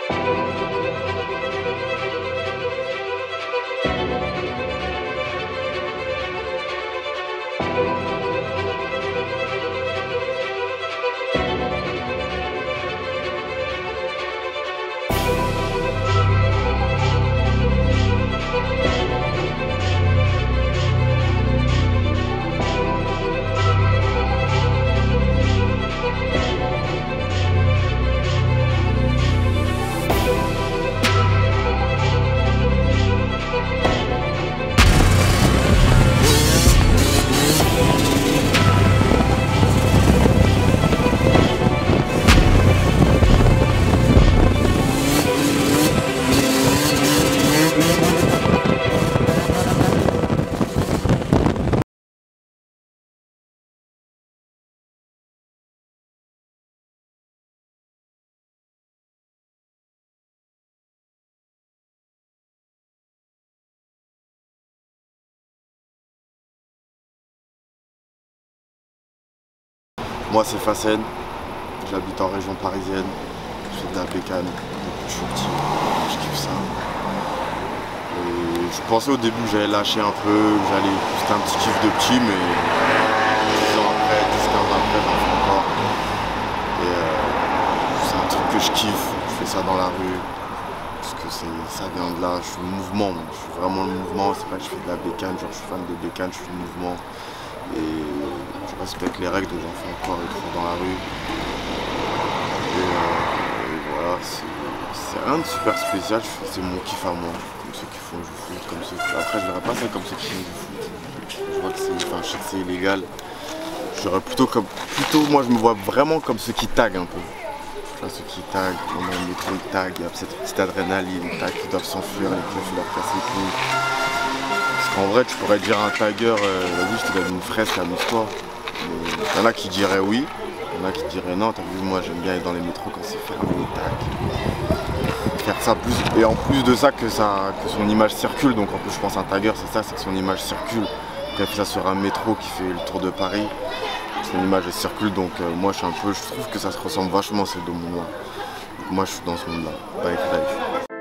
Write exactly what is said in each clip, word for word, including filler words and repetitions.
Moi c'est Facen, j'habite en région parisienne, je fais de la bécane depuis que je suis petit, je kiffe ça. Et je pensais au début que j'allais lâcher un peu, que j'allais, c'était un petit kiff de petit, mais dix ans après, dix quinze ans après, j'en fais encore. Et euh, c'est un truc que je kiffe, je fais ça dans la rue, parce que ça vient de là, je suis le mouvement, moi. Je suis vraiment le mouvement, c'est pas que je fais de la bécane, genre je suis fan de bécane, je suis le mouvement. Et je respecte les règles de j'en fais encore et trop dans la rue. Et, euh, et voilà, c'est rien de super spécial, c'est mon kiff à moi, comme ceux qui font du foot, comme ceux qui... Après je verrais pas ça comme ceux qui font du foot. Je vois que c'est, enfin je sais que c'est illégal. Je dirais plutôt comme, plutôt moi je me vois vraiment comme ceux qui taguent un peu. Enfin, ceux qui taguent, on a le métro, ils taguent, il y a cette petite adrénaline, ils taguent, ils doivent s'enfuir, les cloches, ils doivent casser les couilles. En vrai, tu pourrais dire à un tagueur, euh, vas-y, je te donne une fresque, amuse-toi. Il y en a qui diraient oui, il y en a qui diraient non. T'as vu, moi j'aime bien aller dans les métros quand c'est fermé, tac. Faire ça plus. Et en plus de ça, que, ça, que son image circule. Donc en plus, je pense à un tagueur, c'est ça, c'est que son image circule. Il a fait ça sur un métro qui fait le tour de Paris. Son image elle circule, donc euh, moi je suis un peu. Je trouve que ça se ressemble vachement à ce monde-là. Donc moi je suis dans ce monde-là. Bike life.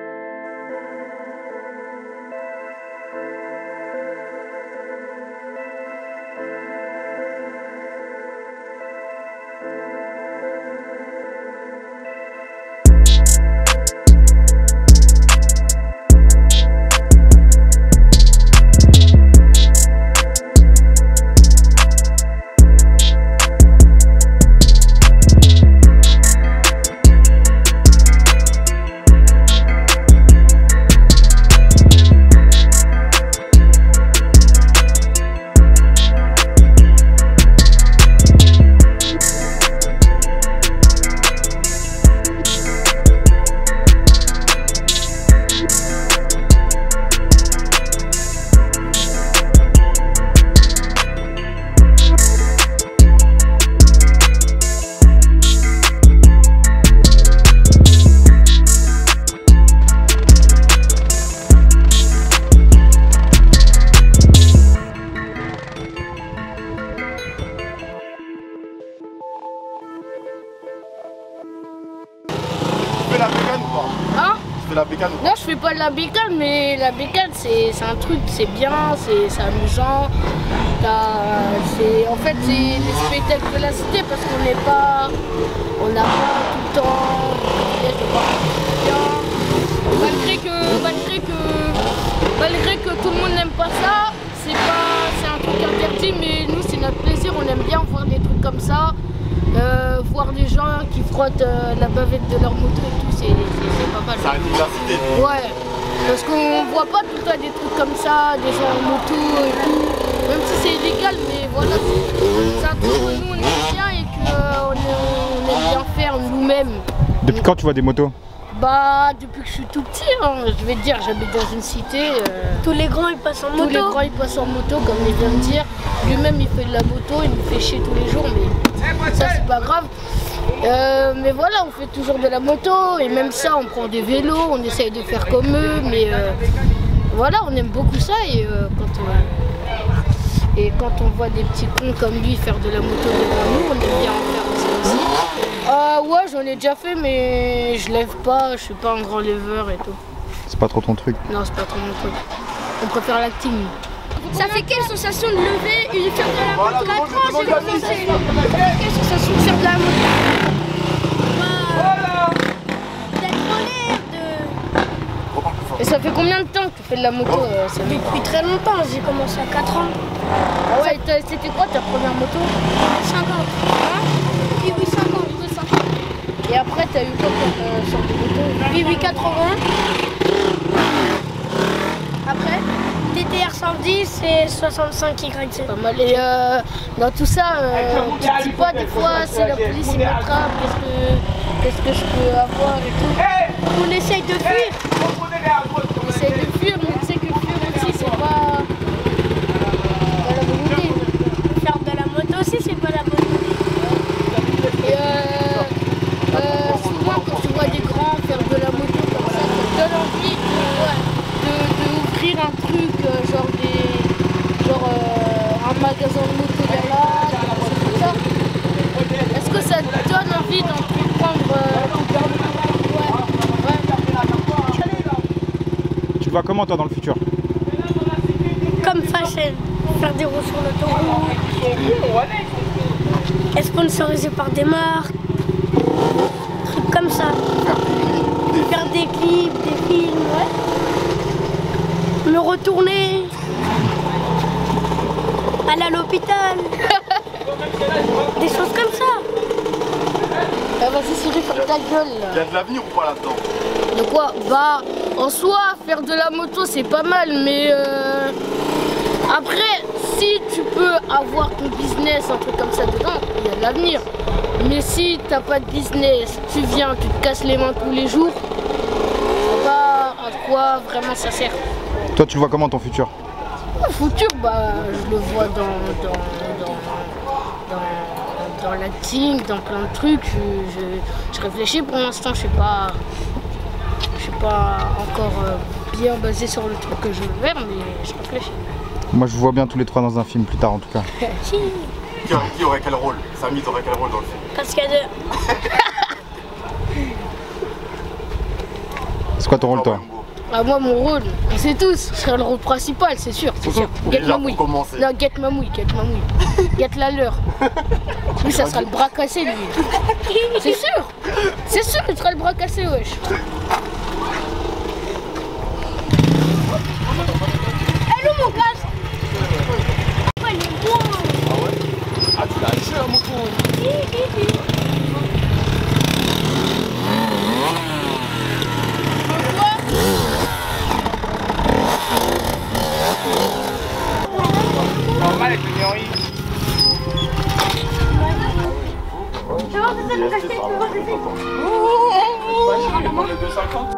La bécane ou pas? Hein? Tu fais la bécane ou pas? Non, je fais pas de la bécane, mais la bécane c'est un truc, c'est bien, c'est amusant. En fait, c'est des spectacles de la cité parce qu'on n'est pas, on n'a pas tout le temps de malgré que, malgré que, malgré que tout le monde n'aime pas ça, c'est pas, c'est un truc interdit, mais nous c'est notre plaisir, on aime bien voir des trucs comme ça. Euh, voir des gens qui frottent euh, la bavette de leur moto et tout, c'est pas mal. Ça anime la cité. Ouais, parce qu'on voit pas tout le temps des trucs comme ça, des gens en moto et tout. Même si c'est illégal, mais voilà, c'est un truc que nous on aime bien et qu'on on aime bien faire nous-mêmes. Depuis quand tu vois des motos? Bah depuis que je suis tout petit, hein, je vais te dire, j'habite dans une cité. Euh, tous les grands ils passent en moto. Tous les grands ils passent en moto, comme il vient de dire. Lui-même il fait de la moto, il nous fait chier tous les jours, mais ça c'est pas grave. Euh, mais voilà, on fait toujours de la moto et même ça on prend des vélos, on essaye de faire comme eux, mais euh, voilà, on aime beaucoup ça et, euh, quand on, et quand on voit des petits cons comme lui faire de la moto devant nous, on aime bien en faire ça aussi. Ah ouais, j'en ai déjà fait, mais je lève pas, je suis pas un grand leveur et tout. C'est pas trop ton truc? Non, c'est pas trop mon truc. On préfère l'acting. Ça fait quelle sensation de lever et de faire de la moto? quatre ans, j'ai commencé. Ça fait quelle sensation de faire de la moto? D'être en l'air, de... Et ça fait combien de temps que tu fais de la moto euh, Depuis très longtemps, j'ai commencé à quatre ans. Ah ouais, c'était quoi ta première moto? cinquante. Hein? Oui, oui, cinquante. Et après, t'as eu quoi comme euh, sorte de moto? Oui, oui, quatre-vingts. Après, T T R cent dix et soixante-cinq Y C. Pas mal. Et euh, dans tout ça, euh, tu te dis pas des fois si la police il m'attrape, qu'est-ce que, qu'est-ce que je peux avoir et tout. On essaye de fuir. On essaye de fuir, mais tu sais que fuir aussi, c'est pas, pas la bonne idée. Faire de la moto aussi, c'est pas la bonne idée. Et euh, euh, souvent, quand tu vois des grands faire de la moto comme ça, ça te donne envie de, de, de ouvrir un truc, euh, genre, des, genre euh, un magasin de moto là, comme ça. Est-ce que ça te donne envie d'entreprendre euh, ton permis? Tu te vois comment toi dans le futur? Comme fashion, faire des roues sur l'autoroute, être sponsorisé par des marques, trucs comme ça. Faire des clips, des films, ouais. Me retourner, aller à l'hôpital, des choses comme ça. Ah, vas-y Cyril, ferme ta gueule Il y là. a de l'avenir ou pas là-dedans? De quoi? Bah, en soi, faire de la moto c'est pas mal, mais euh, après, si tu peux avoir ton business, un truc comme ça dedans, il y a de l'avenir. Mais si t'as pas de business, tu viens, tu te casses les mains tous les jours, je sais pas à quoi vraiment ça sert. Toi tu le vois comment ton futur? Le futur, bah, je le vois dans, dans, dans, dans, dans l'acting, dans plein de trucs. Je, je, je réfléchis pour l'instant, je sais pas, je suis pas encore euh, bien basé sur le truc que je veux faire, mais je réfléchis. Moi je vous vois bien tous les trois dans un film plus tard en tout cas. Si, Qui, qui aurait quel rôle? Samy aurait quel rôle dans le film? parce qu'il y a deux. C'est quoi ton rôle toi? Ah, moi, mon rôle, on sait tous, je serai le rôle principal, c'est sûr, c'est sûr. Get Déjà, Mamouille. pour commencer. Non, Get Mamouille, Get Mamouille. Get la leur. Lui, ça sera le bras cassé, lui. C'est sûr. C'est sûr, il sera le bras cassé, wesh. Hello mon casque. Ouais, il est bon. Ah ouais? Ah tu l'as acheté la moto? Normal avec le théorie. Tu vois, c'est ça le casque, tu vois, c'est ça. Je vais prendre le deux cent cinquante.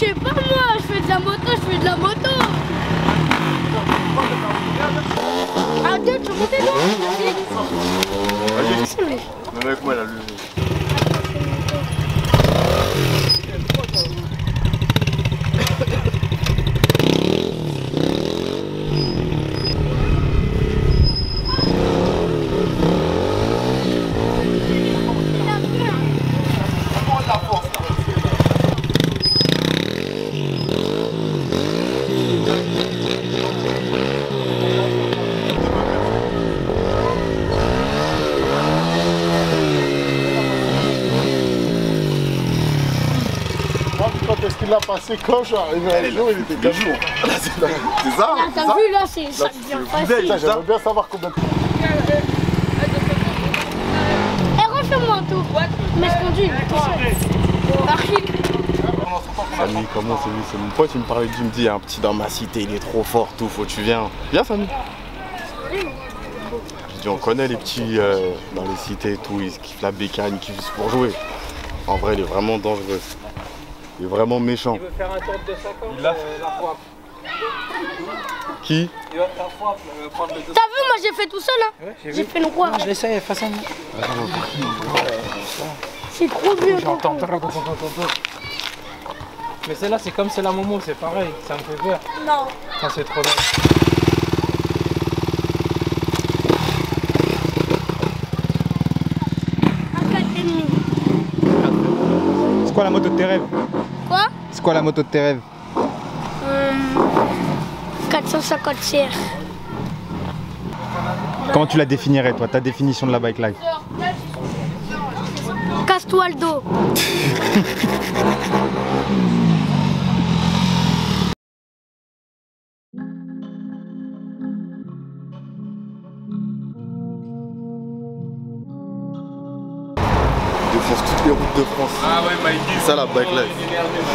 sais pas moi, je fais de la moto, je fais de la moto. Ah deux, tu montes dedans. Vas-y. Même avec moi, elle a levé. Qu'est-ce qu'il a passé quand je suis arrivé à jour, il était comme jour. C'est ça? Là, t'as vu, là, c'est ça devient facile. J'aimerais bien savoir combien de temps. Eh, refais-moi un tour. Mais je conduis, tout seul. Archive. Samy, comment c'est lui? C'est mon pote, il me parlait de lui, il me dit, il y a un petit dans ma cité, il est trop fort, tout, faut que tu viennes. Viens, Samy. J'ai dit, on connaît les petits euh, dans les cités et tout, ils kiffent la bécane, ils kiffent juste pour jouer. En vrai, il est vraiment dangereux. Il est vraiment méchant. Il veut faire un tour de deux cent cinquante, il a euh, la foire. Qui? Il va faire foire, il va prendre le deux cent cinquante. T'as vu, moi j'ai fait tout seul, hein. Ouais, J'ai fait le quoi? Je l'essaye, face à moi. C'est trop vieux. J'entends. Mais celle-là, c'est comme c'est la Momo, c'est pareil, ça me fait peur. Non. Quand c'est trop long. C'est quoi la moto de tes rêves? Quoi? C'est quoi la moto de tes rêves? Hum, quatre cent cinquante C R. Comment tu la définirais toi, ta définition de la bike life? Casse-toi le dos. Défonce toutes les routes de France. Ah ouais, Mikey. C'est ça la bike life.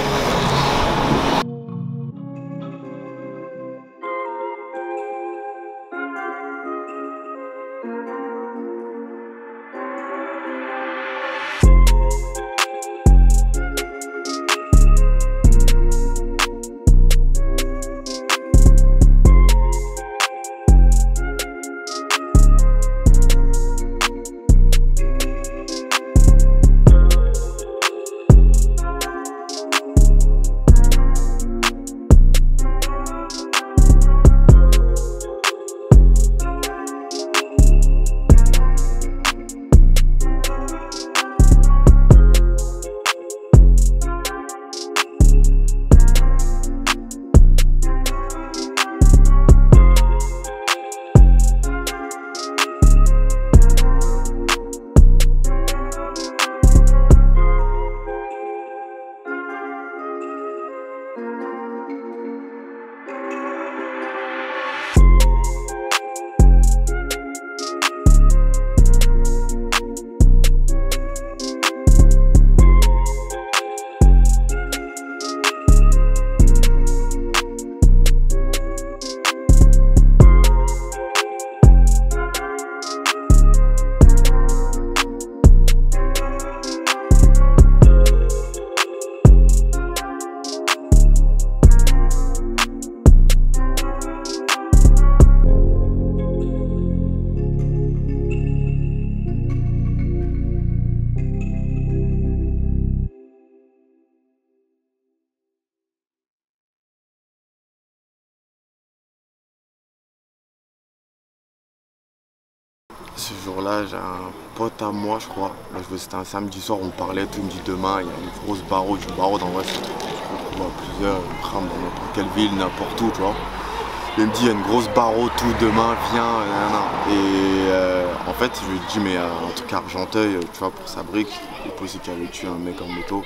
Ce jour-là, j'ai un pote à moi, je crois. Là, c'était un samedi soir, on parlait, tout. Il me dit demain, il y a une grosse barreau. Du barreau, dans vrai, c'est plusieurs, une trame dans n'importe quelle ville, n'importe où, tu vois. Il me dit, il y a une grosse barreau, tout, demain, viens, nanana. Et euh, en fait, je lui ai dit, mais euh, un truc à Argenteuil, tu vois, pour sa brique, il est possible qu'il avait tué un mec en moto.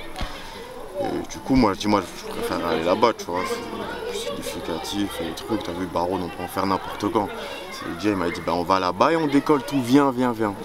Et du coup, moi, je dis, moi, je préfère aller là-bas, tu vois. C'est significatif, et les trucs, t'as vu, barreau, on peut en faire n'importe quand. Le Jay m'a dit bah on va là-bas et on décolle tout, viens, viens, viens.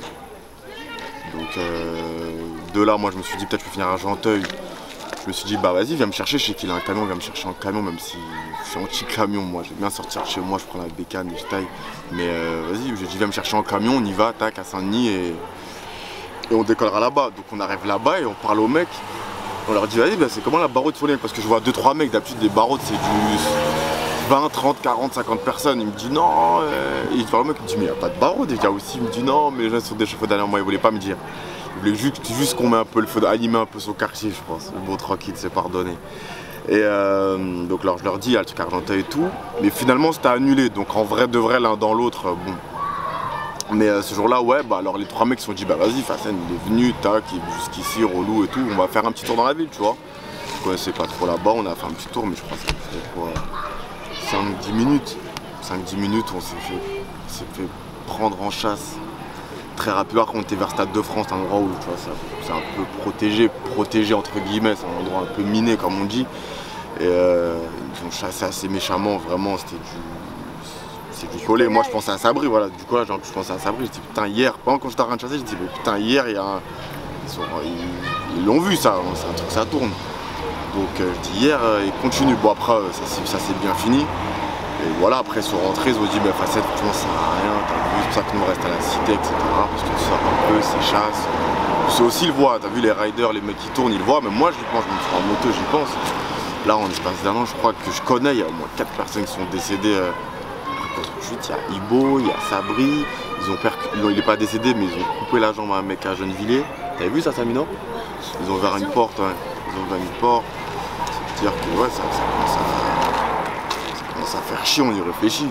Donc euh, de là moi je me suis dit peut-être je peux finir à Argenteuil. Je me suis dit bah vas-y viens me chercher, je sais qu'il a un camion, viens me chercher en camion même si je suis anti-camion moi, j'aime bien sortir de chez moi, je prends la bécane et je taille. Mais euh, vas-y, j'ai dit viens me chercher en camion, on y va, tac à Saint-Denis et, et on décollera là-bas. Donc on arrive là-bas et on parle au mec. On leur dit, vas-y, bah, c'est comment la barreau de Follen? Parce que je vois deux trois mecs, d'habitude, des barreaux, c'est du vingt, trente, quarante, cinquante personnes. Il me dit non. Euh... Et il parle le mec, il me dit, mais il n'y a pas de barreau déjà aussi. Il me dit non, mais les gens sont des cheveux derrière moi, ils voulaient pas me dire. Ils voulaient juste, juste qu'on met un peu le feu, animer un peu son quartier, je pense. Le beau tranquille, c'est pardonné. Et euh, donc, alors, je leur dis, il y a le truc Argentin et tout. Mais finalement, c'était annulé. Donc, en vrai de vrai, l'un dans l'autre, bon. Mais euh, ce jour-là, ouais, bah alors les trois mecs se sont dit, bah vas-y, Fassen, il est venu, tac, il est jusqu'ici, relou et tout, on va faire un petit tour dans la ville, tu vois. Je connaissais pas trop là-bas, on a fait un petit tour, mais je crois que ça fait quoi, cinq dix minutes. cinq dix minutes, on s'est fait, fait prendre en chasse très rapidement. Après, on était vers Stade de France, un endroit où, tu vois, c'est un peu protégé, protégé entre guillemets, c'est un endroit un peu miné, comme on dit. Et euh, ils ont chassé assez méchamment, vraiment, c'était du... C'est du collé. Moi je pensais à Sabri, voilà, du collage, en plus je pensais à Sabri, je dis putain hier, pendant quand j'étais en train de chasser, je dis mais putain hier il y a un... Ils l'ont vu ça, c'est un truc ça tourne. Donc euh, je dis hier, euh, ils continuent. Bon après ça s'est bien fini. Et voilà, après ils sont rentrés, ils ont dit bah Facette, tu vois, ça sert à rien, t'as vu, c'est pour ça que nous on reste à la cité, et cetera. Parce que tu sors un peu, c'est chasse. C'est aussi le voit, t'as vu les riders, les mecs qui tournent, ils le voient, mais moi je pense, je me suis en moto, j'y pense. Là en espace d'un an, je crois que je connais, il y a au moins quatre personnes qui sont décédées. Euh, Il y a Ibo, il y a Sabri, ils ont percu... non, il est pas décédé mais ils ont coupé la jambe à un mec à Gennevilliers. T'avais vu ça Samino? Ils ont ouvert une porte, ouais. Ils ont ouvert une porte. C'est-à-dire que ouais, ça, ça, commence à... ça commence à faire chier, on y réfléchit.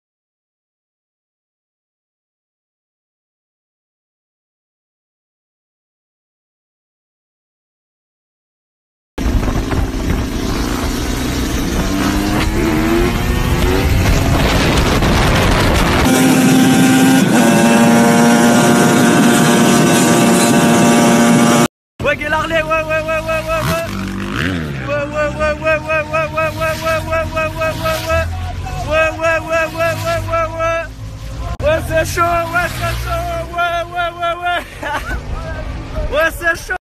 c'est chaud, ouais, c'est chaud, ouais, ouais, ouais, ouais. Ouais, c'est chaud.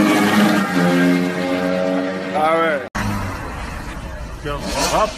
Ah ouais. Hop.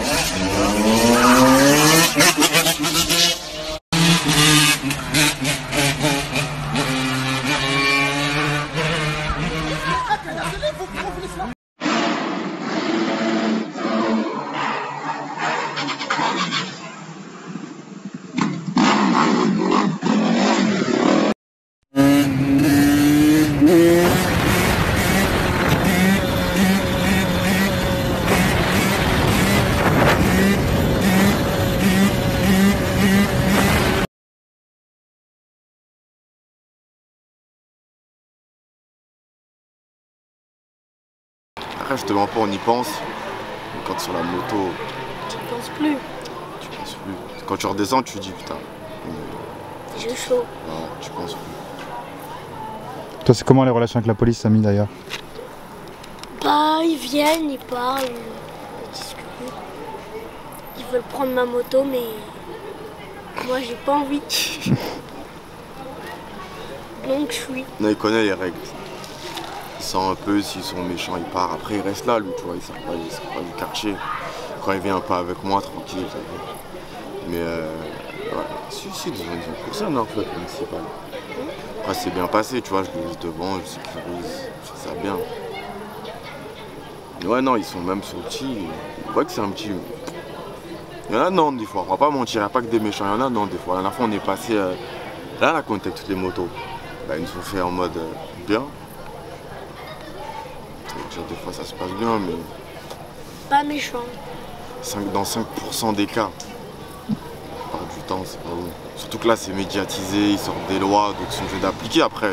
Après, je te mens pas, on y pense. Mais quand sur la moto, Tu ne penses plus. tu penses plus. Quand tu redescends, tu te dis putain. J'ai chaud. Ouais, tu penses plus. Toi, c'est comment les relations avec la police, Samy, d'ailleurs? Bah, ils viennent, ils parlent, ils discutent. Ils veulent prendre ma moto, mais moi, j'ai pas envie. Donc, je suis. Non, il connaît les règles. Il sent un peu, s'ils sont méchants, il part. Après, il reste là, lui, tu vois, il sort pas, il sort pas du quartier. Quand il vient un peu avec moi, tranquille, ça va. Mais euh, ouais, si, si, ils ont pour ça, non, en fait, municipal. Après, c'est bien passé, tu vois, je le laisse devant, je sécurise, je fais ça bien. Mais ouais, non, ils sont même sur le petit, on voit que c'est un petit. Il y en a, non, des fois, on va pas mentir, il n'y a pas que des méchants, il y en a, non, des fois. La dernière fois, on est passé, euh, là, là, quand on était avec toutes les motos, bah, ils nous ont fait en mode euh, bien. Déjà, des fois, ça se passe bien, mais Pas méchant. cinq dans cinq pour cent des cas, la plupart du temps, c'est pas bon. Surtout que là, c'est médiatisé, ils sortent des lois, donc ils sont obligés d'appliquer après.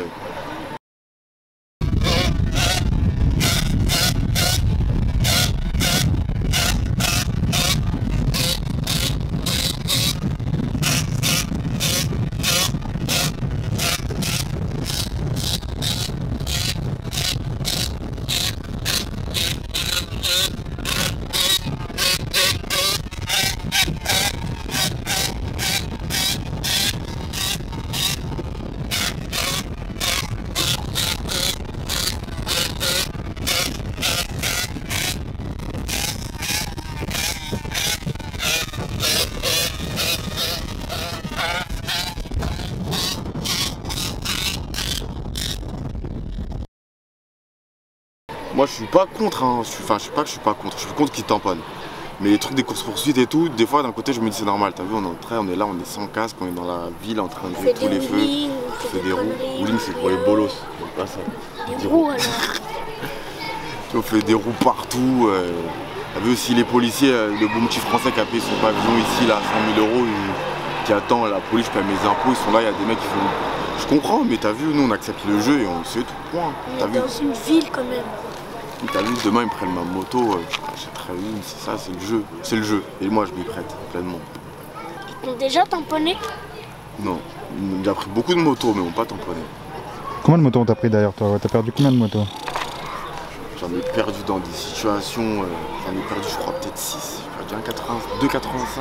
moi je suis pas contre, hein. je suis, enfin je suis pas que je suis pas contre, je suis contre qu'ils tamponnent. Mais les trucs des courses poursuites et tout, des fois d'un côté je me dis c'est normal, t'as vu on est en train, on est là, on est sans casque, on est dans la ville en train de jouer tous les feux, on fait des roues, wheeling c'est pour les bolos, c'est pas ça. Des roues alors. On fait des roues partout, euh, t'as vu aussi les policiers, euh, le bon petit français qui a payé son pavillon ici là, cent mille euros, il, qui attend la police, je paye mes impôts, ils sont là, il y a des mecs qui font... Je comprends, mais t'as vu, nous on accepte le jeu et on le sait tout, point. On est dans une ville quand même. T'as vu, demain ils me prennent ma moto, euh, j'achèterai une, c'est ça, c'est le jeu. C'est le jeu. Et moi je m'y prête pleinement. Ils t'ont déjà tamponné? Non. J'ai pris beaucoup de motos, mais ils m'ont pas tamponné. Combien de motos on t'a pris d'ailleurs toi? T'as perdu combien de motos? J'en ai perdu dans des situations, euh, j'en ai perdu je crois peut-être six. J'ai perdu un quatre-vingts, deux quatre-vingt-cinq.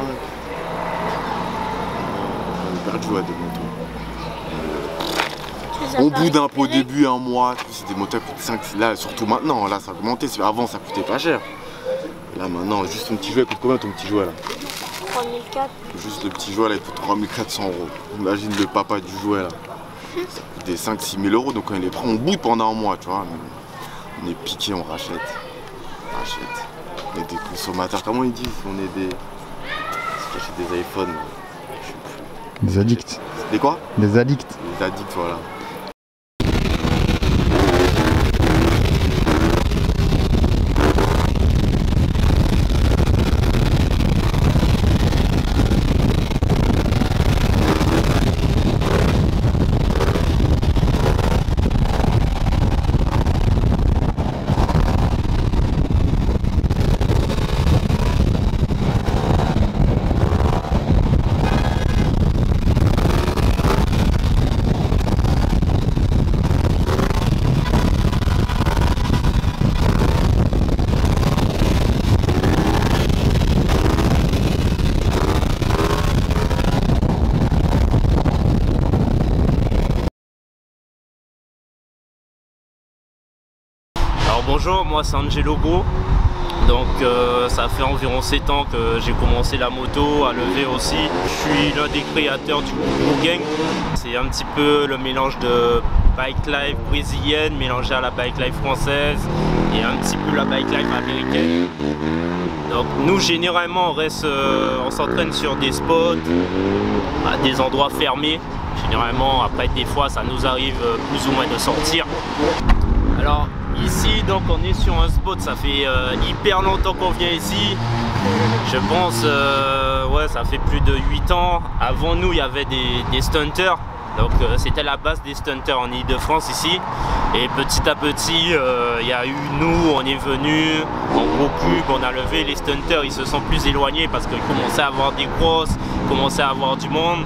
J'en ai perdu ouais, des motos. Au bout d'un peu, au début, un mois, c'est des moteurs qui coûtent cinq, là surtout maintenant, là ça a augmenté, avant ça coûtait pas cher. Et là maintenant, juste ton petit jouet, il coûte combien ton petit jouet là? trois mille quatre. Juste le petit jouet là, il coûte trois mille quatre cents euros. Imagine le papa du jouet là. Ça coûte des cinq six mille euros, donc quand il les prend, on boude pendant un mois, tu vois. On est piqué, on rachète. On rachète. On est des consommateurs, comment ils disent? On est des... Si j'achète des iPhones, je sais plus. Des addicts. Des quoi? Des addicts. Des addicts, voilà. Bonjour, moi c'est Angelo Go. Donc euh, ça fait environ sept ans que j'ai commencé la moto, à lever aussi. Je suis l'un des créateurs du groupe Go Gang. C'est un petit peu le mélange de bike life brésilienne mélangé à la bike life française et un petit peu la bike life américaine. Donc nous généralement on reste, euh, on s'entraîne sur des spots, à des endroits fermés. Généralement après des fois ça nous arrive euh, plus ou moins de sortir. Alors ici donc on est sur un spot, ça fait euh, hyper longtemps qu'on vient ici. Je pense euh, ouais ça fait plus de huit ans. Avant nous il y avait des, des stunters. Donc euh, c'était la base des stunters en Ile-de-France ici. Et petit à petit euh, il y a eu nous, on est venu en gros cube, on a levé. Les stunters ils se sont plus éloignés parce qu'ils commençaient à avoir des grosses, commençaient à avoir du monde.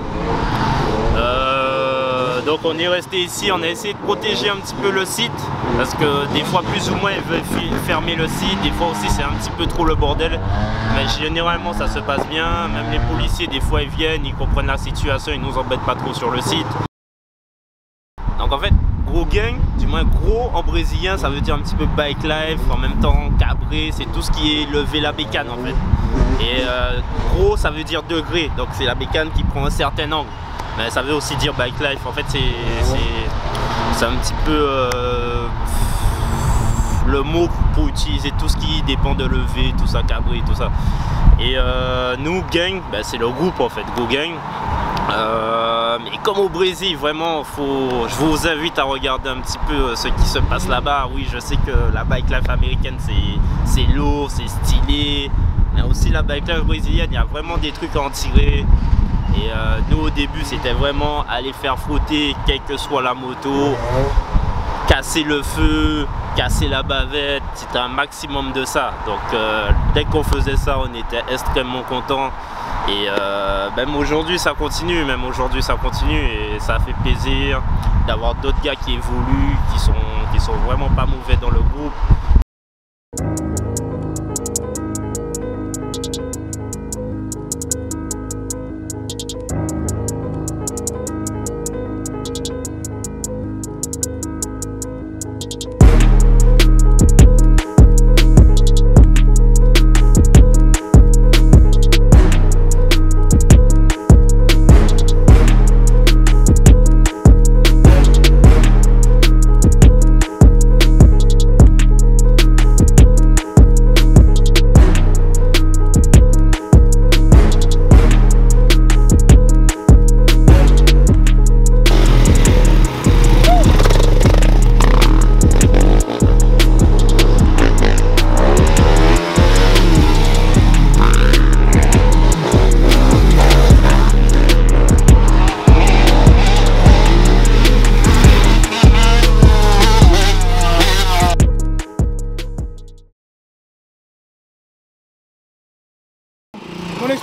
Euh, donc on est resté ici, on a essayé de protéger un petit peu le site parce que des fois plus ou moins ils veulent fermer le site, des fois aussi c'est un petit peu trop le bordel, mais généralement ça se passe bien. Même les policiers des fois ils viennent, ils comprennent la situation, ils nous embêtent pas trop sur le site. Donc en fait Go Gang, du moins gros en brésilien ça veut dire un petit peu bike life, en même temps cabré, c'est tout ce qui est lever la bécane en fait. Et euh, gros ça veut dire degré, donc c'est la bécane qui prend un certain angle. Mais ça veut aussi dire bike life, en fait c'est un petit peu euh, le mot pour utiliser tout ce qui dépend de lever, tout ça, cabri, tout ça. Et euh, nous, gang, ben, c'est le groupe en fait, Go Gang. Euh, mais comme au Brésil, vraiment, faut, je vous invite à regarder un petit peu ce qui se passe là-bas. Oui, je sais que la bike life américaine c'est lourd, c'est stylé. Mais aussi la bike life brésilienne, il y a vraiment des trucs à en tirer. Et euh, nous au début c'était vraiment aller faire frotter quelle que soit la moto, casser le feu, casser la bavette, c'était un maximum de ça. Donc euh, dès qu'on faisait ça on était extrêmement contents. Et euh, même aujourd'hui ça continue, même aujourd'hui ça continue et ça fait plaisir d'avoir d'autres gars qui évoluent, qui sont, qui sont vraiment pas mauvais dans le groupe.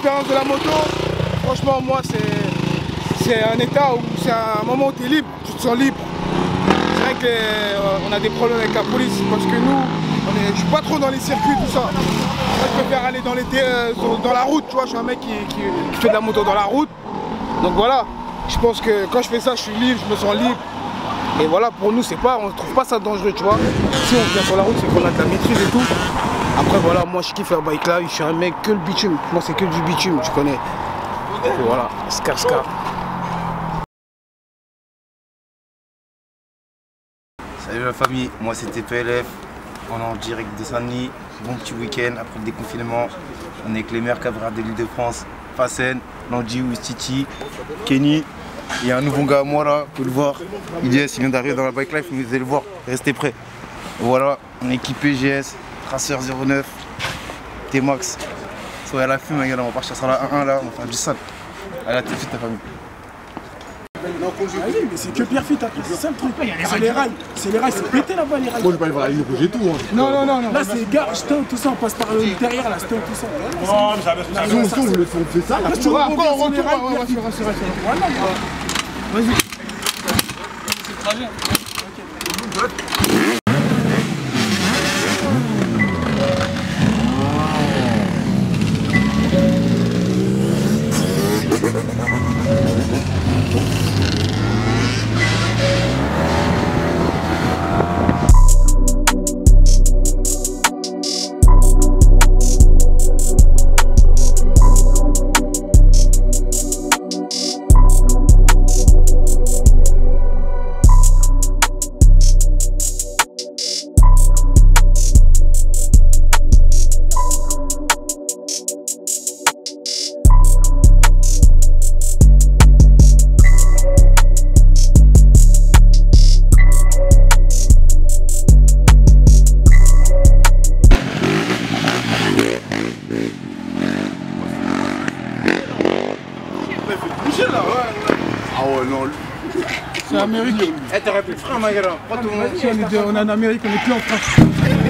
l'expérience de la moto, franchement, moi, c'est un état où c'est un moment où tu es libre, tu te sens libre. C'est vrai qu'on euh, a des problèmes avec la police parce que nous, on est, je suis pas trop dans les circuits, tout ça. Moi, je préfère aller dans, les, euh, dans la route, tu vois, je suis un mec qui, qui, qui fait de la moto dans la route. Donc voilà, je pense que quand je fais ça, je suis libre, je me sens libre. Et voilà, pour nous, c'est pas, on ne trouve pas ça dangereux, tu vois. Si on vient sur la route, c'est qu'on a de la maîtrise et tout. Après, voilà, moi, je kiffe faire bike là, je suis un mec que le bitume. Moi, c'est que du bitume, tu connais. Et voilà, scar scar. Salut la famille, moi c'était P L F. On est en direct de Saint-Denis. Bon petit week-end après le déconfinement. On est avec les meilleurs cabreurs de l'île de France. Fassen, Landy, Wistiti, Kenny. Il y a un nouveau gars à moi là, vous pouvez le voir. Ilyes, il vient d'arriver dans la bike life, vous allez le voir, restez prêts. Voilà, on est équipé G S, Tracer zéro neuf, T-Max. Soyez à la fume, on va partir sur la un un là, on va faire du sale. Allez, à tout de suite ta famille. Vas-y, mais c'est que Pierrefitte, c'est ça le truc. C'est les rails, c'est les rails, c'est pété là-bas les rails. Moi je vais pas aller voir la ligne rouge et tout. Hein. Non, non, non, non. Là c'est gare, Stone, tout ça, on passe par derrière là, Stone, tout ça. Non, mais jamais, jamais. On fait ça, là, tu vois, après on retourne. Voilà, vas-y. C'est le trajet. Ah ouais, non. C'est Amérique. Eh, t'aurais pu le frein, ma gueule. Pas tout le monde. Si on est, de, on est en Amérique, on est plus en France.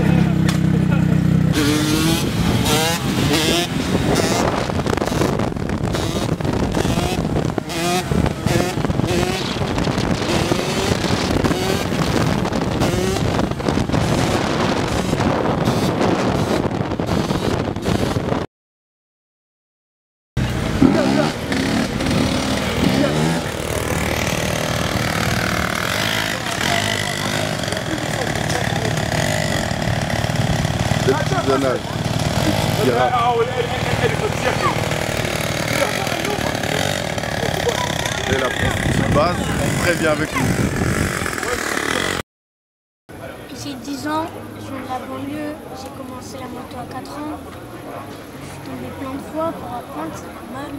Des petits zonages, des petits pirates. Et la petite base, très bien avec nous. J'ai dix ans, je viens de la banlieue, j'ai commencé la moto à quatre ans. Je suis tombé plein de fois pour apprendre, c'est normal.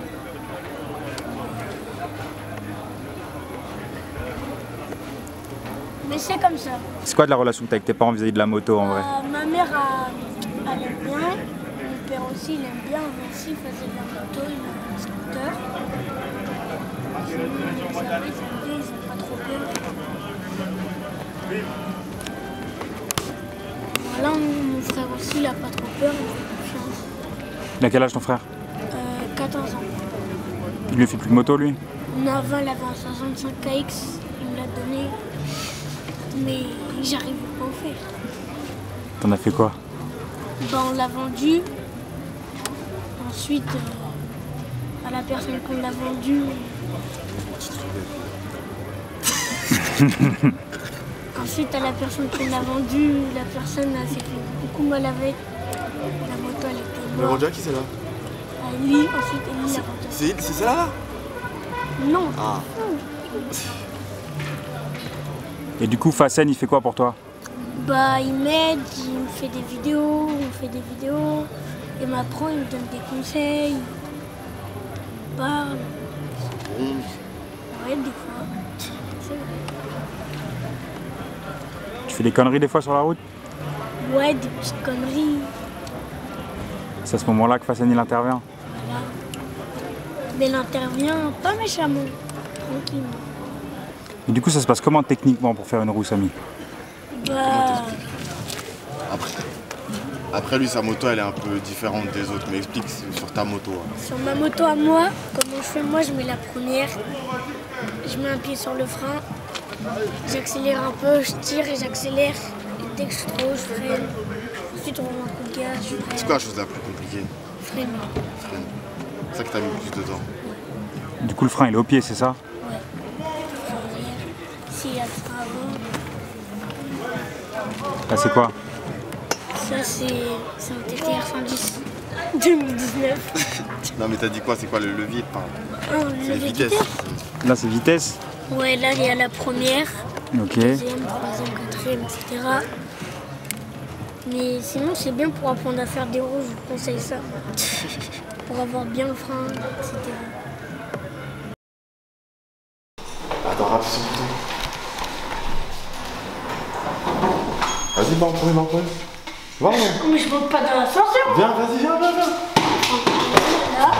Mais c'est comme ça. C'est quoi de la relation que tu as avec tes parents vis-à-vis de la moto en vrai? Euh, ma mère, a, elle aime bien. Mon père aussi, il aime bien. Moi aussi, il faisait de la moto, il a un scooter. Les amis, ils aiment bien, ils n'ont pas trop peur. Voilà, mon frère aussi, il n'a pas trop peur, il fait confiance. Il a quel âge ton frère? Euh, quatorze ans. Il ne fait plus de moto lui? Non, avant, il avait un soixante-cinq K X, il me l'a donné. Mais j'arrive pas à en faire. T'en as fait quoi? Ben, on l'a vendu. Ensuite, euh, à la personne qu'on l'a vendu. Ensuite, à la personne qui l'a vendu, la personne s'est fait beaucoup mal avec. La moto, elle était Mais morte. vendu à qui c'est là? À Ellie, ensuite Ellie l'a vendu. C'est c'est celle-là là? Non. Ah. Et du coup, Fassen, il fait quoi pour toi? Bah, il m'aide, il me fait des vidéos, on fait des vidéos, il m'apprend, il me donne des conseils, il me parle. Ouais, des fois. C'est vrai. Tu fais des conneries des fois sur la route? Ouais, des petites conneries. C'est à ce moment-là que Fassen il intervient? Voilà. Mais il intervient pas méchamment, tranquillement. Et du coup, ça se passe comment techniquement pour faire une roue, Samy? Bah... Après. Après lui, sa moto, elle est un peu différente des autres. Mais explique sur ta moto. Hein. Sur ma moto à moi, comment je fais, moi je mets la première, je mets un pied sur le frein, j'accélère un peu, je tire et j'accélère. Et dès que je suis trop haut, je freine. Ensuite on remet un coup de gaz, je freine. C'est quoi la chose la plus compliquée? Freine. Freine. C'est ça que t'as mis plus de temps. Du coup, le frein, il est au pied, c'est ça? Ouais. S'il y a le frein avant. Là, c'est quoi? Ça, c'est un T T R cent dix deux mille dix-neuf. Non, mais t'as dit quoi? C'est quoi le levier? Oh, le C'est les levier vitesses. Là, c'est vitesse? Ouais, là, il y a la première, Ok. deuxième, troisième, quatrième, et cetera. Mais sinon, c'est bien pour apprendre à faire des roues, je vous conseille ça. Pour avoir bien le frein, et cetera. Attends, rapide sur le bouton. Vas-y, va en premier, va en premier. Va, on. Mais je monte pas dans l'ascenseur. Viens, vas-y, viens, viens, viens. Là.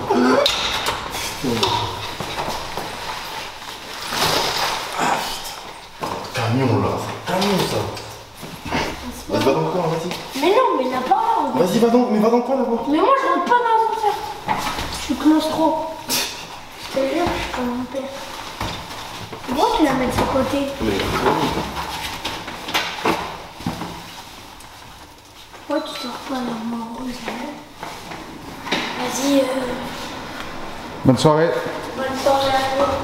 Ah putain. Camion là, c'est un camion ça. Vas-y, va dans le coin, vas-y. Mais non, mais là pas là. Vas-y, va dans, mais va dans le coin là-bas. Mais moi je rentre pas dans l'ascenseur. Je suis claustro. Je te jure, je suis comme mon père. Pourquoi tu la mets de ce côté? Mais Pourquoi tu sors pas la main rose? Vas-y, euh... Bonne soirée. bonne soirée à toi.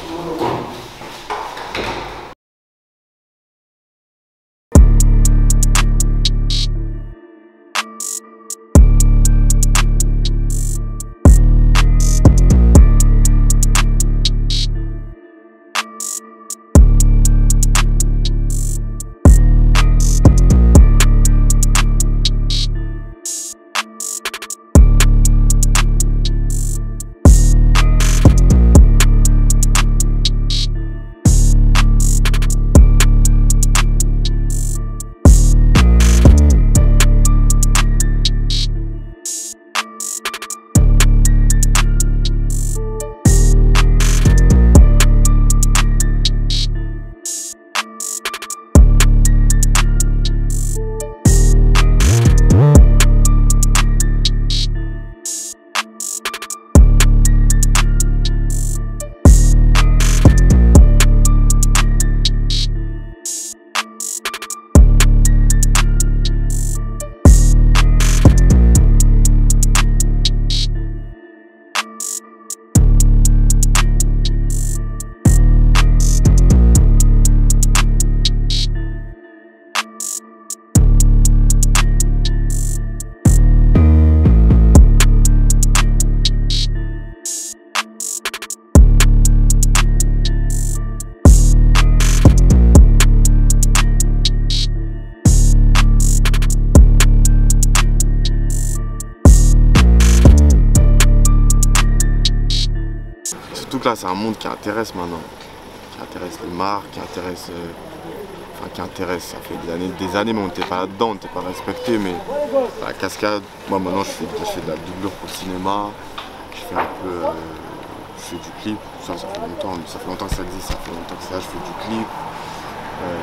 Surtout que là, c'est un monde qui intéresse maintenant, qui intéresse les marques, qui intéresse, euh, enfin qui intéresse. Ça fait des années, des années, mais on n'était pas là-dedans, on n'était pas respecté. Mais la cascade, moi maintenant, je fais, je fais de la doublure pour le cinéma, je fais un peu, euh, je fais du clip. Ça, ça fait longtemps, ça fait longtemps que ça existe, ça fait longtemps que ça, je fais du clip. Euh,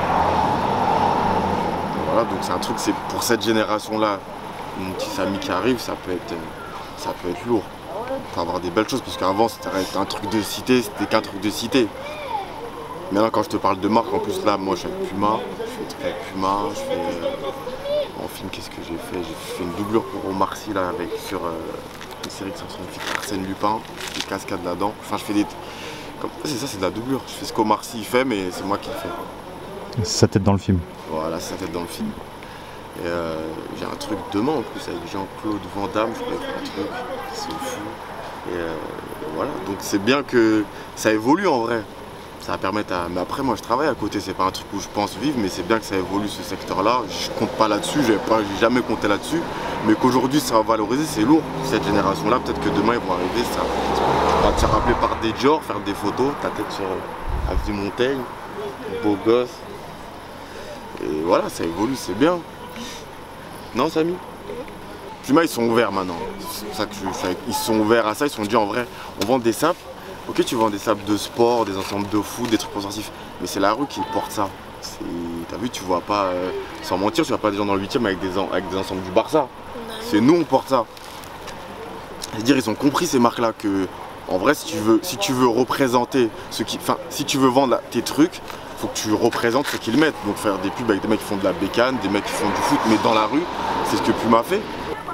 voilà, donc c'est un truc, c'est pour cette génération-là, une petite famille qui arrive, ça peut être, ça peut être lourd. Il faut avoir des belles choses parce qu'avant c'était un truc de cité, c'était qu'un truc de cité. Maintenant quand je te parle de marque, en plus là moi je suis avec Puma, je fais avec Puma, je fais euh, en film qu'est-ce que j'ai fait? J'ai fait une doublure pour Omar Sy là avec sur euh, une série qui s'appelle Arsène Lupin, des cascades là-dedans. Enfin je fais des. C'est ça, c'est de la doublure. Je fais ce qu'Omar Sy fait mais c'est moi qui le fais. C'est sa tête dans le film. Voilà, c'est sa tête dans le film. Et euh, j'ai un truc demain en plus avec Jean-Claude Van Damme, je pourrais faire un truc, c'est fou. Et euh, voilà, donc c'est bien que ça évolue en vrai. Ça va permettre à. Mais après moi je travaille à côté, c'est pas un truc où je pense vivre, mais c'est bien que ça évolue ce secteur-là. Je compte pas là-dessus, j'ai pas, j'ai jamais compté là-dessus. Mais qu'aujourd'hui ça va valoriser, c'est lourd. Cette génération-là, peut-être que demain ils vont arriver, ça va te rappeler par des Dior, faire des photos, ta tête sur Avenue Montaigne, beau gosse. Et voilà, ça évolue, c'est bien. Non, Samy? Puma, ils sont ouverts maintenant. C'est ça que je, ils sont ouverts à ça, ils se sont dit en vrai, on vend des sapes. Ok, tu vends des sapes de sport, des ensembles de foot, des trucs pour sportifs. Mais c'est la rue qui porte ça. T'as vu, tu vois pas, euh, sans mentir, tu vois pas des gens dans le huitième avec des, avec des ensembles du Barça. C'est nous, on porte ça. C'est-à-dire, ils ont compris ces marques-là que, en vrai, si tu veux, si tu veux représenter ce qui, enfin, si tu veux vendre la, tes trucs, faut que tu représentes ce qu'ils mettent. Donc faire des pubs avec des mecs qui font de la bécane, des mecs qui font du foot, mais dans la rue, c'est ce que Puma fait.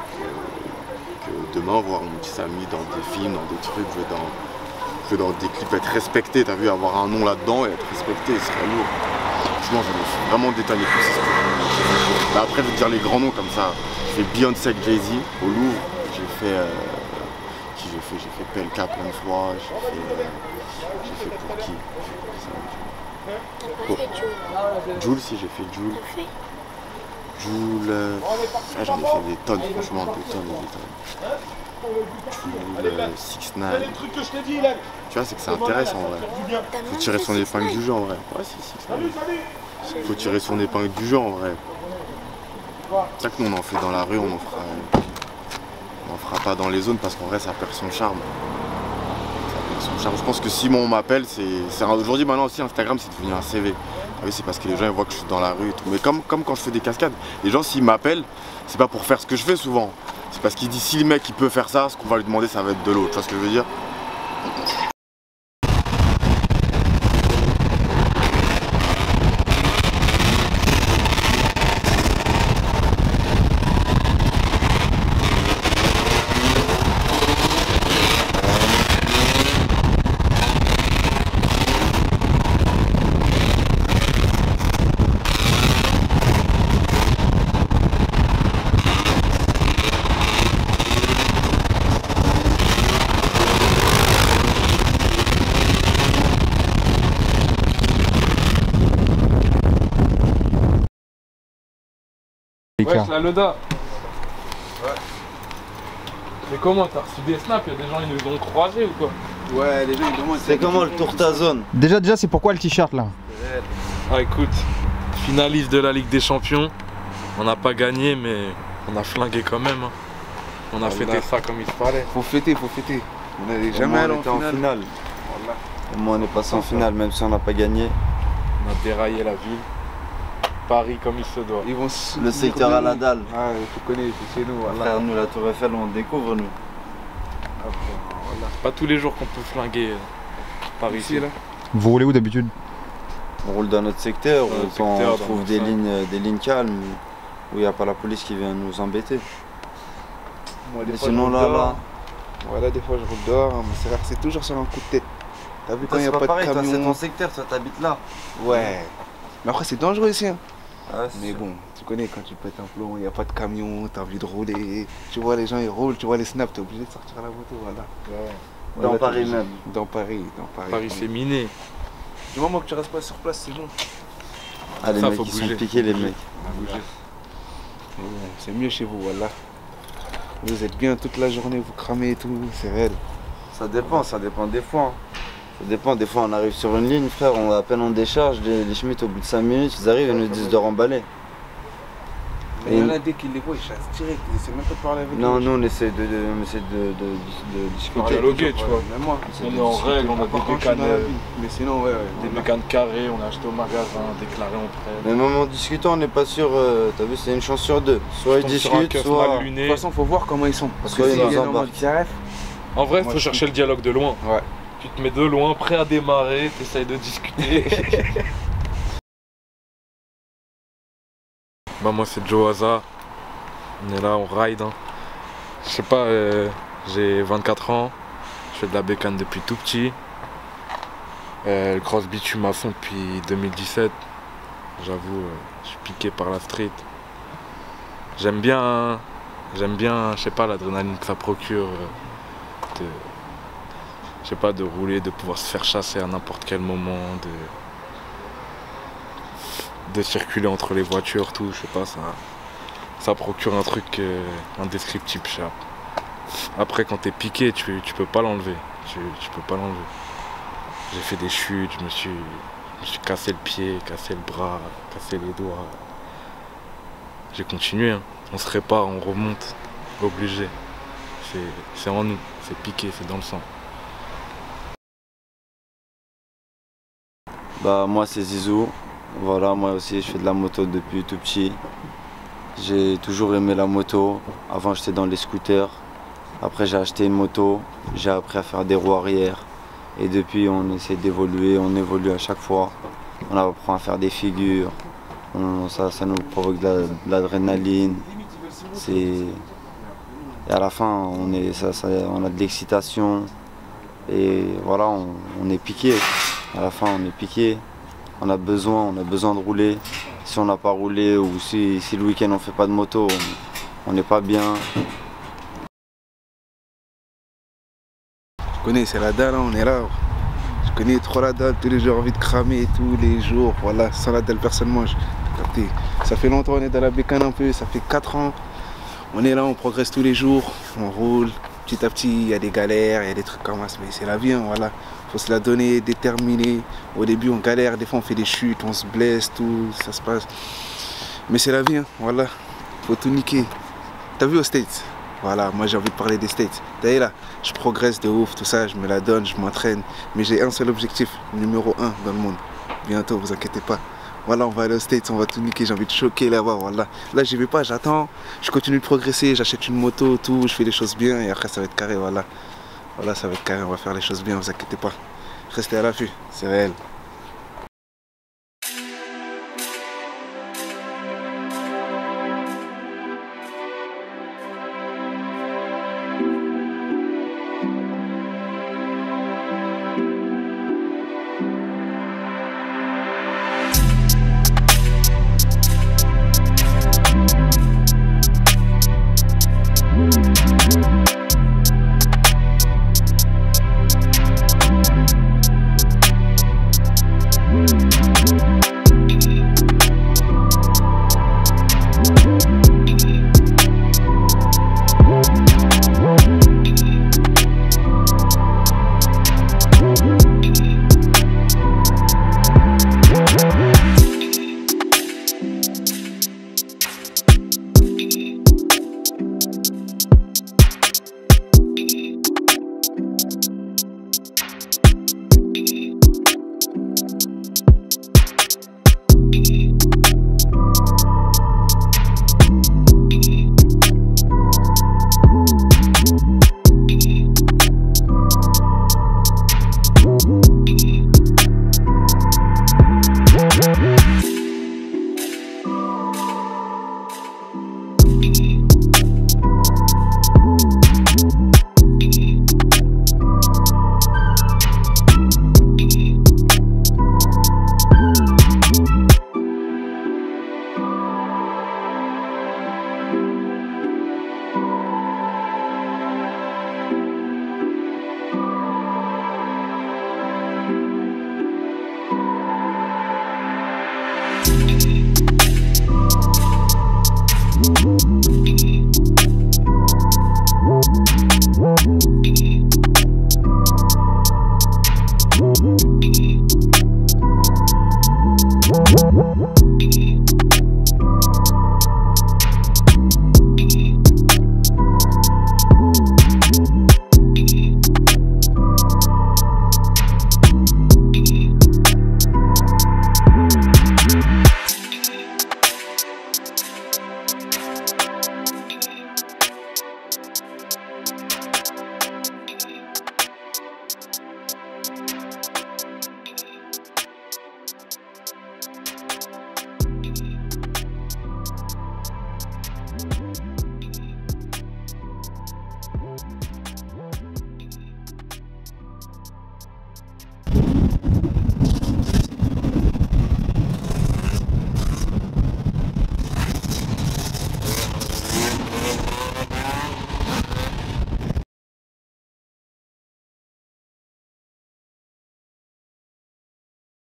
Que demain, voir mon petit Samy dans des films, dans des trucs, jouer dans, jouer dans des clips, être respecté, t'as vu, avoir un nom là-dedans et être respecté, ce serait lourd. Franchement, j'en ai vraiment détaillé tout ça. Bah, après, je vais te dire les grands noms comme ça. J'ai fait Beyoncé avec Jay-Z au Louvre, j'ai fait... Euh, qui j'ai fait J'ai fait P L K plein de fois, j'ai fait... Euh, j'ai fait pour qui T'as pas fait Jules? Jules, si, j'ai fait Jules. Jules, euh, ah, j'en ai fait des tonnes, franchement, des tonnes et des tonnes. Jules, six neuf. Tu vois, c'est que ça intéresse en vrai. Faut tirer son épingle du jeu en vrai. Ouais, si, six neuf. Faut tirer son épingle du jeu en vrai. C'est ça que nous on en fait dans la rue, on en fera, on en fera pas dans les zones parce qu'en vrai ça perd son charme. Son charme. Je pense que si on m'appelle, c'est aujourd'hui maintenant aussi Instagram c'est devenu un C V. Ah oui, c'est parce que les gens ils voient que je suis dans la rue et tout. Mais comme, comme quand je fais des cascades, les gens s'ils m'appellent, c'est pas pour faire ce que je fais souvent. C'est parce qu'ils disent si le mec il peut faire ça, ce qu'on va lui demander ça va être de l'eau. Tu vois ce que je veux dire? Ouais, c'est la Loda. Ouais. Mais comment, t'as reçu des snaps? Y'a des gens ils nous ont croisés ou quoi? Ouais, les gens ils demandent. C'est comment le tour ta zone? Déjà, déjà, c'est pourquoi le t-shirt là? Ah écoute, finaliste de la Ligue des Champions. On n'a pas gagné, mais on a flingué quand même. Hein. On a fêté ça comme il fallait. Faut fêter, faut fêter. On n'est jamais allé en finale. En finale. Voilà. Et moi on est passé en finale, même si on n'a pas gagné. On a déraillé la ville. Paris comme il se doit. Ils vont le secteur à la dalle. Ah, tu connais, c'est chez nous. Voilà. Frère, nous, la Tour Eiffel, on découvre, nous. Ah, voilà. Pas tous les jours qu'on peut flinguer Paris ici. Là. Vous roulez où d'habitude? On roule dans notre secteur, dans où notre quand secteur, on trouve des lignes, des lignes calmes, où il n'y a pas la police qui vient nous embêter. Moi, des mais fois, sinon, là, là. Voilà, des fois, je roule dehors, mais c'est toujours sur un coup de tête. T'as vu quand il n'y a pas, pas de camion? C'est ton secteur, toi, t'habites là. Ouais. Mais après, c'est dangereux ici. Hein. Ah, mais bon, tu connais quand tu pètes un plomb, il n'y a pas de camion, tu as envie de rouler, tu vois les gens ils roulent, tu vois les snaps, tu es obligé de sortir la moto, voilà. Ouais. Voilà, dans Paris même. Dans Paris, dans Paris. Paris c'est miné. Du moment que tu restes pas sur place, c'est bon. Ah les ça, mecs, ils bouger. sont piqués les mecs. C'est mieux chez vous, voilà. Vous êtes bien toute la journée, vous cramez et tout, c'est réel. Ça dépend, ça dépend des fois. Hein. Ça dépend, des fois on arrive sur une ligne, frère, on, à peine on décharge, les, les chemises au bout de cinq minutes, ils arrivent et nous disent de remballer. Mais il y en a dès qu'ils les voient, ils chassent direct, ils essaient même pas de parler avec eux. Non, nous on essaie de, de, on essaie de, de, de, de discuter. Dialoguer, tu vois. Même moi, on est en règle, on a des bécanes, mais sinon, ouais, ouais, des bécanes carrées, on a acheté au magasin, déclaré en prêt. Mais même en discutant, on n'est pas sûr, euh, t'as vu, c'est une chance sur deux. Soit ils discutent, soit. De toute façon, faut voir comment ils sont. Parce que ils nous embarquent. En vrai, il faut chercher le dialogue de loin. Ouais. Tu te mets de loin, prêt à démarrer, tu essayes de discuter. Bah moi c'est Joe Haza, on est là, on ride. Hein. Je sais pas, euh, j'ai vingt-quatre ans, je fais de la bécane depuis tout petit. Euh, le cross bitume à fond depuis deux mille dix-sept. J'avoue, euh, je suis piqué par la street. J'aime bien, j'aime bien, je sais pas, l'adrénaline que ça procure. Euh, de, je sais pas, de rouler, de pouvoir se faire chasser à n'importe quel moment, de, de circuler entre les voitures, tout, je sais pas, ça, ça procure un truc euh, indescriptible. Après, quand t'es piqué, tu, tu peux pas l'enlever, tu, tu peux pas l'enlever. J'ai fait des chutes, je me suis, je me suis cassé le pied, cassé le bras, cassé les doigts. J'ai continué, hein. On se répare, on remonte, obligé. C'est en nous, c'est piqué, c'est dans le sang. Bah moi c'est Zizou, Voilà, moi aussi je fais de la moto depuis tout petit. J'ai toujours aimé la moto. Avant j'étais dans les scooters. Après j'ai acheté une moto. J'ai appris à faire des roues arrière. Et depuis on essaie d'évoluer, on évolue à chaque fois. On apprend à faire des figures. On, ça, ça nous provoque de l'adrénaline. Et à la fin on, est, ça, ça, on a de l'excitation. Et voilà, on, on est piqué. À la fin on est piqué. On a besoin, on a besoin de rouler. Si on n'a pas roulé ou si, si le week-end on fait pas de moto, on n'est pas bien. Je connais, c'est la dalle, hein, on est là. Je connais trop la dalle, tous les jours envie de cramer, tous les jours. Voilà, sans la dalle personne mange. Ça fait longtemps on est dans la bécane un peu, ça fait quatre ans. On est là, on progresse tous les jours, on roule. Petit à petit, il y a des galères, il y a des trucs comme ça, mais c'est la vie, hein, voilà. Faut se la donner, déterminer. Au début, on galère, des fois on fait des chutes, on se blesse, tout, ça se passe. Mais c'est la vie, hein, voilà. Faut tout niquer. T'as vu aux States? Voilà, moi j'ai envie de parler des States. T'as vu là, je progresse de ouf, tout ça, je me la donne, je m'entraîne. Mais j'ai un seul objectif, numéro un dans le monde. Bientôt, vous inquiétez pas. Voilà, on va aller aux States, on va tout niquer, j'ai envie de choquer là-bas, voilà. Là, j'y vais pas, j'attends, je continue de progresser, j'achète une moto, tout, je fais les choses bien et après ça va être carré, voilà. Voilà, ça va être carré, on va faire les choses bien, vous inquiétez pas. Restez à l'affût, c'est réel.